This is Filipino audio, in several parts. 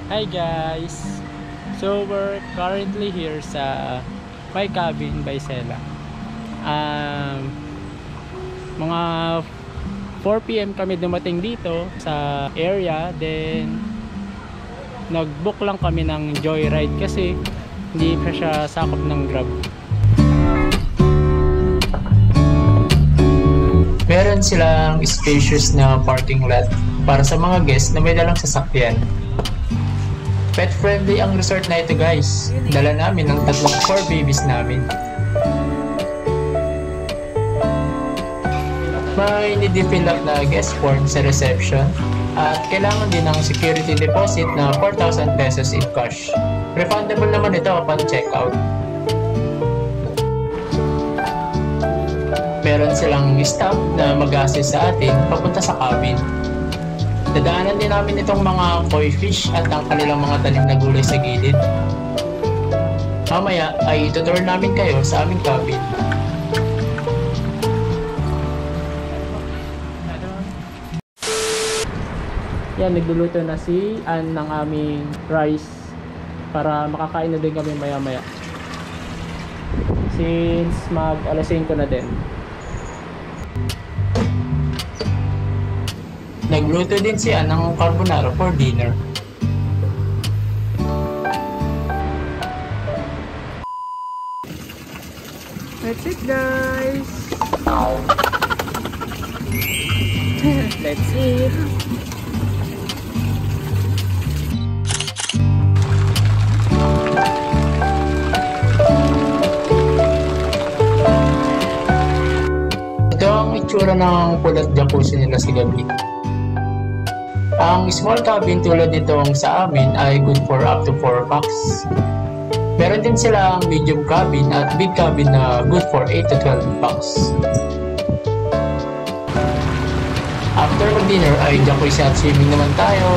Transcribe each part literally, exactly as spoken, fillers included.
Hi guys! So we're currently here sa my cabin by Sela. Um, mga four p m kami dumating dito sa area. Then nag-book lang kami ng joyride kasi hindi pa siya sakop ng Grab. Meron silang spacious na parking lot para sa mga guests na may dalang sasakyan. Pet friendly ang resort na ito guys. Dala namin ang tatlong four babies namin. May ni-fill up na guest form sa reception at kailangan din ng security deposit na four thousand pesos in cash. Refundable naman ito upon checkout. Meron silang staff na mag-assist sa atin papunta sa cabin. Dadaanan din namin itong mga koi fish at ang kanilang mga tanim na gulay sa gilid. Mamaya ay itutour namin kayo sa aming cabin. Yan, nagluluto na si Ann ng aming rice para makakain na din kami maya maya. Since mag alas singko na din. Nagluto din si Ann ng carbonara for dinner. That's it guys! Let's eat! Ito ang itsura ng pulat jacuzzi nila sa gabi. Ang small cabin tulad nitong sa amin ay good for up to four packs. Meron din silang medium cabin at big cabin na good for eight to twelve packs. After mag-dinner ay jacuzzi at swimming naman tayo.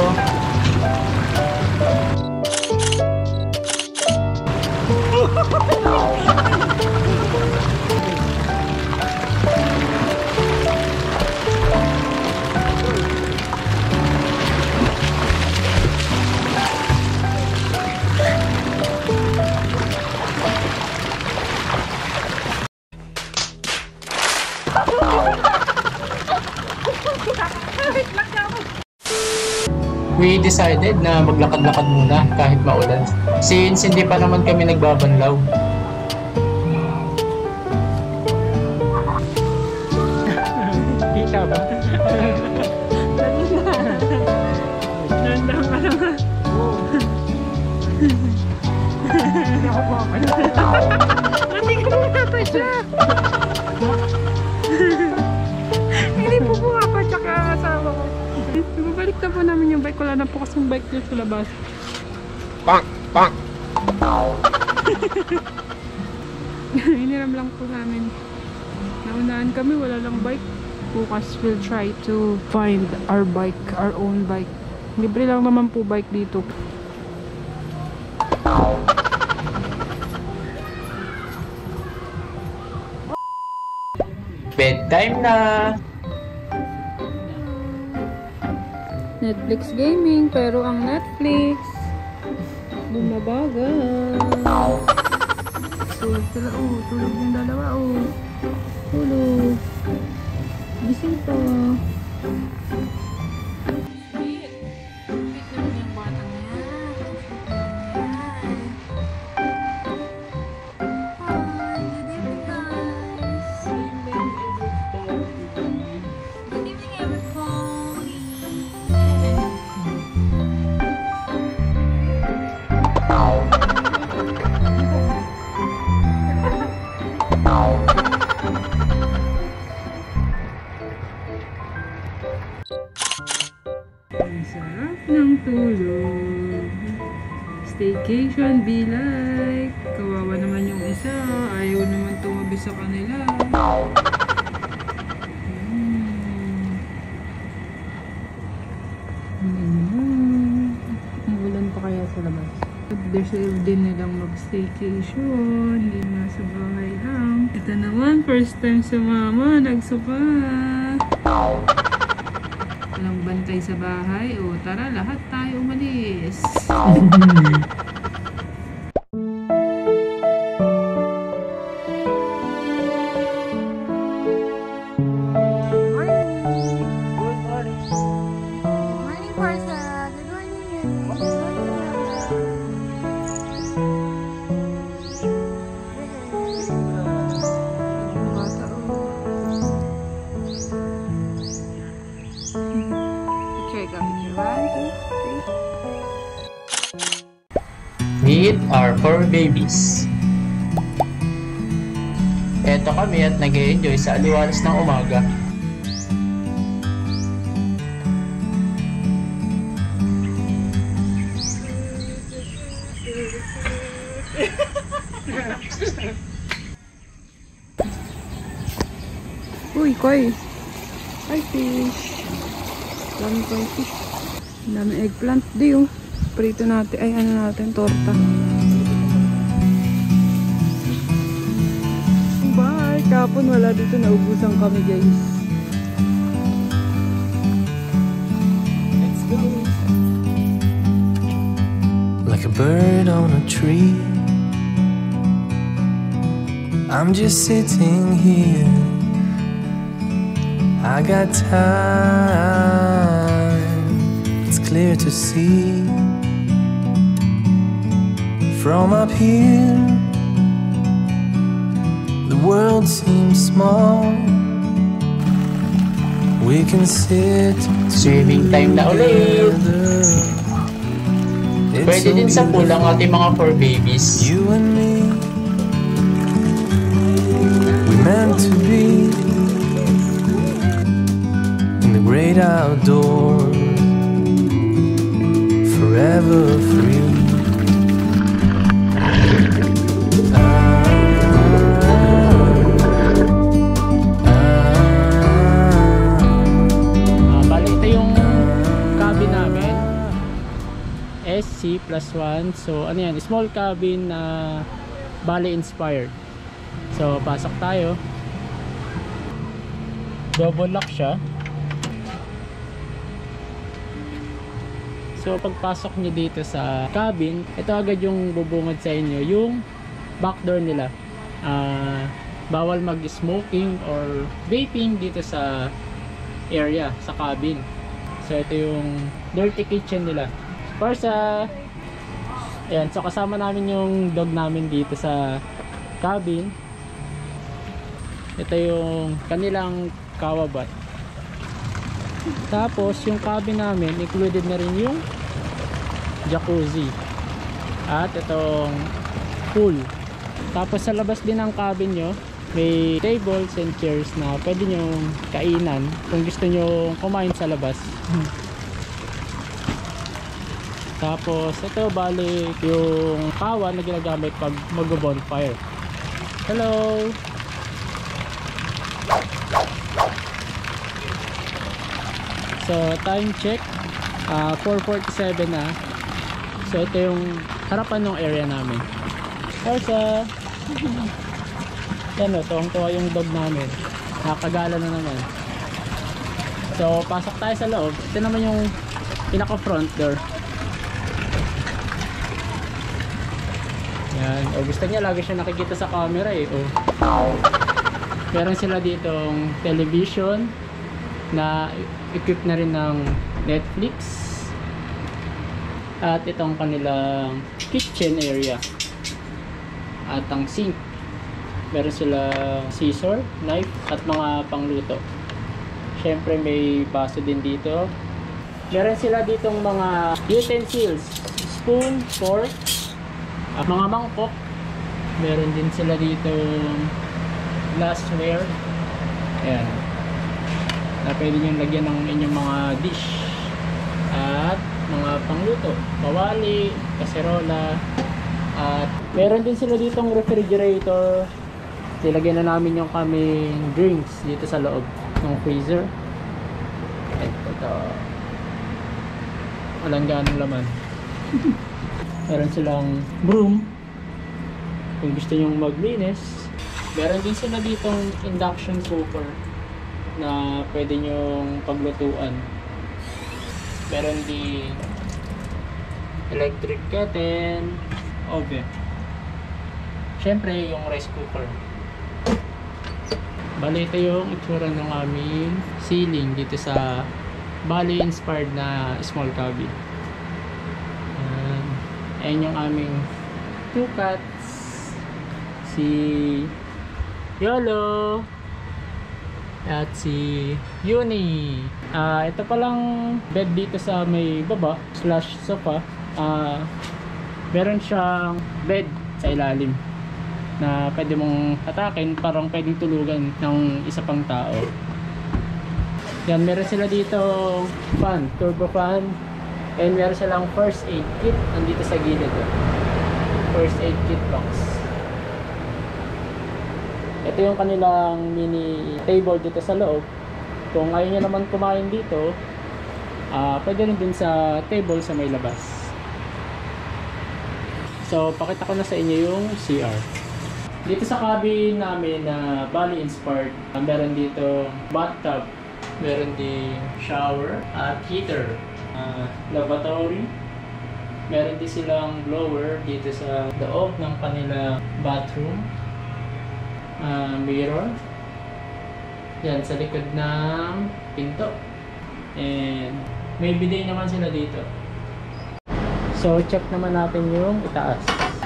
We decided na maglakad-lakad muna kahit maulan since hindi pa naman kami nagbabanlaw. Kita ba? Nandang ka naman. Hindi ako pumapansin. Hindi ka bumapa siya. Hindi po bumapa siya kaya asawa ko. Bumabalik na po namin yung bike. Wala na po kasing bike dito sa labas. Pang! Pang! Hiniram lang po namin. Naunaan kami, wala lang bike. Bukas we'll try to find our bike, our own bike. Libre lang naman po bike dito. Bedtime na! Netflix gaming, pero ang Netflix bumabagal. Tulog sila, oh. Tulog yung dalawa, oh. Tulog. Gising to. Ang sarap ng tulog. Staycation be like. Kawawa naman yung isa. Ayaw naman tumabi sa kanila. Hmm. Hmm. Ang ulan pa kaya sa labas. Deserve din nilang mag-staycation. Hindi na sa bahay lang. Ito naman, first time sa mama. Nagsopa. Walang bantay sa bahay. O tara, lahat tayo umalis. guys. Meet our four babies. Eto kami at nag-e-enjoy sa aliwalas ng umaga. Uy, koi. Hi, fish. Dami koi fish. Dami eggplant di oh. Prito natin. Ay, ano natin, torta. Bye! Kapon wala dito. Naubusan kami, guys. Let's go! Like a bird on a tree, I'm just sitting here. I got time, it's clear to see. From up here, the world seems small. We can sit Swimming time na ulit! together. It's Pwede so din sa pool ang ating mga four babies. you and me, we meant to be in the great outdoors, forever free. Ah, bali ito yung cabin namin. S C plus one. So ano yan, small cabin na Bali inspired. So pasok tayo. Double lock siya. So pagpasok nyo dito sa cabin, ito agad yung bubungad sa inyo, yung back door nila. uh, Bawal mag-smoking or vaping dito sa area, sa cabin. So ito yung dirty kitchen nila. Para sa ayan, so kasama namin yung dog namin dito sa cabin. Ito yung kanilang kawabat. Tapos yung cabin namin included na rin yung jacuzzi at itong pool. Tapos sa labas din ng cabin nyo may tables and chairs na pwede nyo kainan kung gusto nyo kumain sa labas. Tapos ito bali yung kawa na ginagamit pag mag-bonfire. Hello! So time check, uh, four forty-seven na. So ito yung harapan ng area namin. Elsa! Yan o, tuwang-tuwa yung dog namin. Nakakagala na naman. So pasok tayo sa loob. Ito naman yung pinaka front door. Yan. O gusto niya, lagi siya nakikita sa camera eh. O. Meron sila ditong television na equip na rin ng Netflix. At itong kanilang kitchen area. At ang sink. Meron silang scissor, knife, at mga pangluto. Syempre may baso din dito. Meron sila ditong mga utensils. Spoon, fork, at mga mangkok. Meron din sila ditong glassware. Ayan. Na pwede nyo lagyan ng inyong mga dish. At mga pangluto. Bawali, kaserola. At meron din sila ditong refrigerator. Nilagyan na namin yung kaming drinks dito sa loob ng freezer. Ito, ito. Walang ganong laman. Meron silang broom kung gusto nyong maglinis. Meron din sila ditong induction cooker na pwede nyong paglutuan. Meron din electric kettle, oven. Siyempre, yung rice cooker. Bali, ito yung itsura ng aming ceiling dito sa Bali inspired na small cabin. Ayan. Ayan yung aming two cats. Si Yolo at si Uni. Ah, ito palang bed dito sa may baba slash sofa. Ah, meron siyang bed sa ilalim na pwede mong hatakin, parang pwedeng tulugan ng isa pang tao. Yan, meron sila dito fan, turbo fan, and meron silang first aid kit nandito sa gilid. First aid kit box. Ito yung kanilang mini table dito sa loob. Kung ayaw nyo naman kumain dito, uh, pwede rin dun sa table sa may labas. So, pakita ko na sa inyo yung C R. Dito sa cabin namin na Bali inspired, uh, meron dito bathtub, meron din shower at heater, uh, lavatory, meron din silang blower dito sa loob ng kanilang bathroom, uh, mirror yan sa likod ng pinto, and may bidet naman sila dito. So check naman natin yung itaas.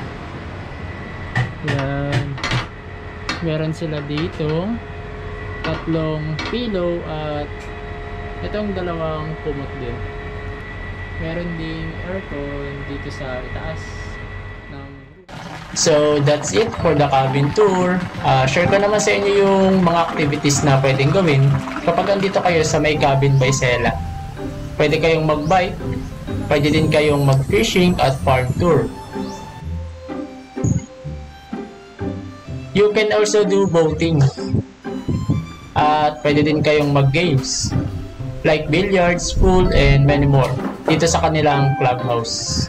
Yan, meron sila dito tatlong pillow at itong dalawang kumot din. Meron ding aircon dito sa itaas ng... So that's it for the cabin tour. Uh, share ko naman sa inyo yung mga activities na pwedeng gawin kapag andito kayo sa may cabin by Sela. Pwede kayong mag-bike, pwede din kayong mag-fishing at farm tour. You can also do boating. At pwede din kayong mag-games like billiards, pool, and many more dito sa kanilang clubhouse.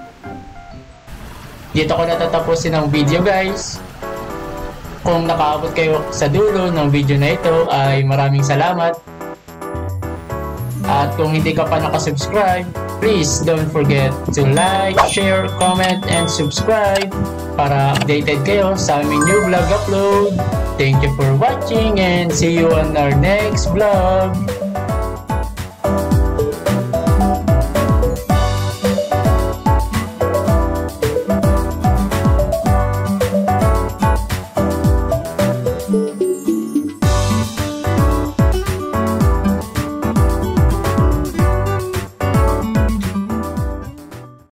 Dito ko natatapusin ang video, guys. Kung nakaabot kayo sa dulo ng video na ito ay maraming salamat. At kung hindi ka pa nakasubscribe, please don't forget to like, share, comment, and subscribe para updated kayo sa aming new vlog upload. Thank you for watching and see you on our next vlog.